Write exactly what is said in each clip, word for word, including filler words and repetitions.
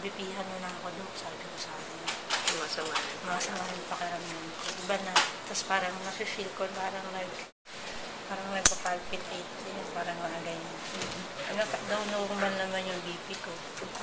B P-han mo na ako doon, sabi ko sa akin. Masama. Masama yung pakiramdam ko. Iba na, tapos parang nafe-feel ko, parang like, parang nagpa-palpitate, yun, parang mga ganyan. Ano, daw normal naman yung B P ko.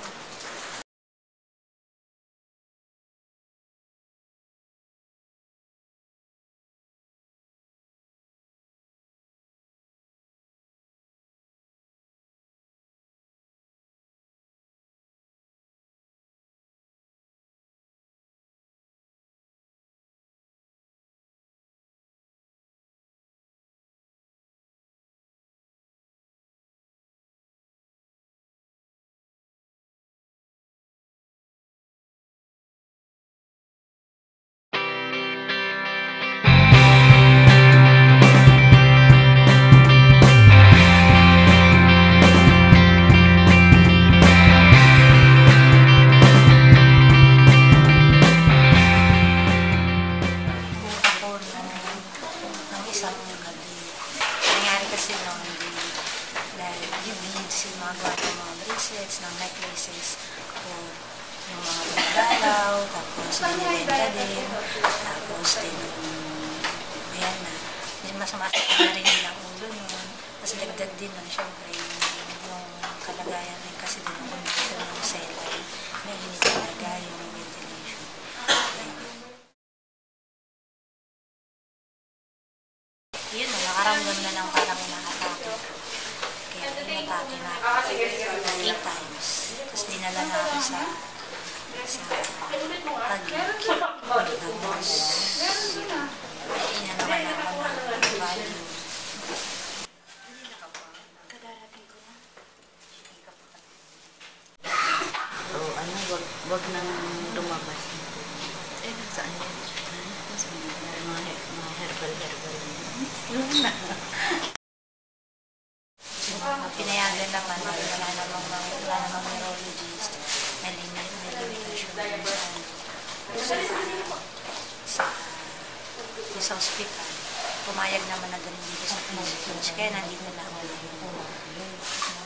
Kasi nung dahil yung beads, yung mga gawa ng mga bracelets, ng necklaces, o yung mga pinagalaw, tapos binibenta din, tapos din, ayan na, masamasak na rin yung ulo nun, tapos dagdag din nun, syempre, yung kalagayan rin kasi din, kung dito ng sela, may init talaga yung ventilation. Yun, nakaramdam na ng parang nakatake. Kaya nakatake na eight times. Tapos dinala na ako sa sa pag-gig. Tapos inanaman na ako ng value. Kadarating ko na. Oo, ano, wag, wag nang lumabas. Eh, saan yan? Mga, mga herbal-herbal. Pinayagan naman, wala namang wala namang neurologist, may limitasyon sa sa sa hospital. Pumayag naman na ganun dito sa Philippines, kaya nandito na ako.